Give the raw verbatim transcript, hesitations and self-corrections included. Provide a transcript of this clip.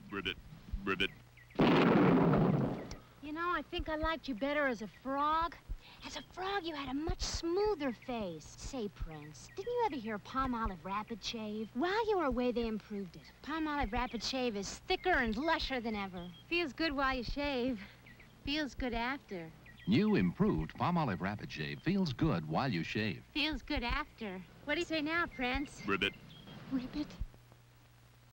Ribbit. Ribbit. You know, I think I liked you better as a frog. As a frog, you had a much smoother face. Say, Prince, didn't you ever hear Palmolive Rapid Shave? While you were away, they improved it. Palmolive Rapid Shave is thicker and lusher than ever. Feels good while you shave. Feels good after. New improved Palmolive Rapid Shave feels good while you shave. Feels good after. What do you say now, Prince? Ribbit. Ribbit.